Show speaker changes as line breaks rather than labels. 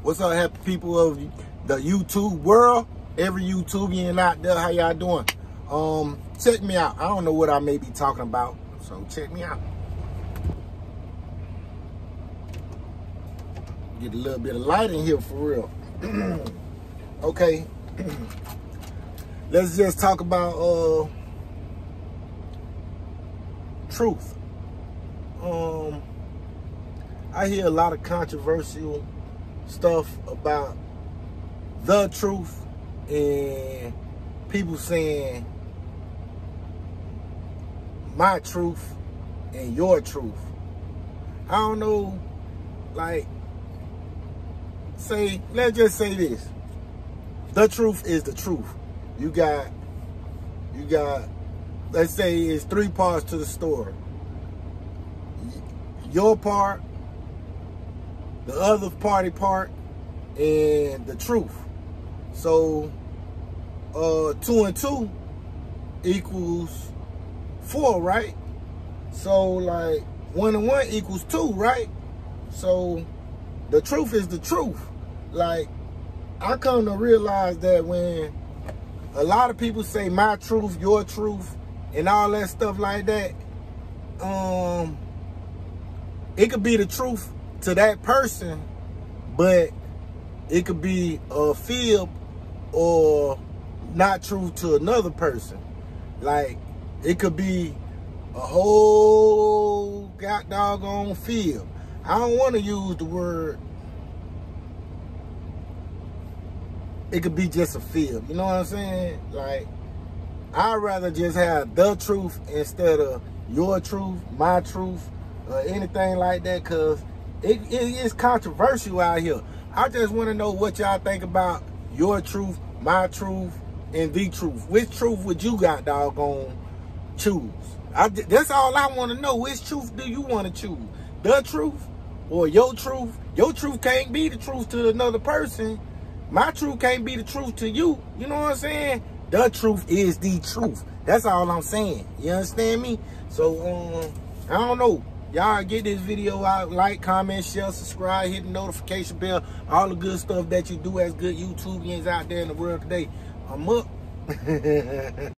What's up, happy people of the YouTube world? Every YouTubian out there, how y'all doing? Check me out. I don't know what I may be talking about, so check me out. Get a little bit of light in here for real. Okay. Let's just talk about truth. I hear a lot of controversial stuff about the truth and people saying my truth and your truth. I don't know, like, let's just say this. The truth is the truth. You got, let's say it's 3 parts to the story. Your part, the other party part, and the truth. So 2 and 2 equals 4, right? So like 1 and 1 equals 2, right? So the truth is the truth. Like, I come to realize that when a lot of people say my truth, your truth, and all that stuff like that, it could be the truth to that person, but it could be a fib or not true to another person. Like, it could be a whole doggone fib. I don't want to use the word. It could be just a fib. You know what I'm saying? Like, I'd rather just have the truth instead of your truth, my truth, or anything like that, because it is controversial out here. I just want to know what y'all think about your truth, my truth, and the truth. Which truth would you got doggone choose? That's all I want to know. Which truth do you want to choose? The truth or your truth? Your truth can't be the truth to another person. My truth can't be the truth to you. You know what I'm saying? The truth is the truth. That's all I'm saying. You understand me? So, I don't know. Y'all get this video out, like, comment, share, subscribe, hit the notification bell, all the good stuff that you do as good YouTubians out there in the world today. I'm up.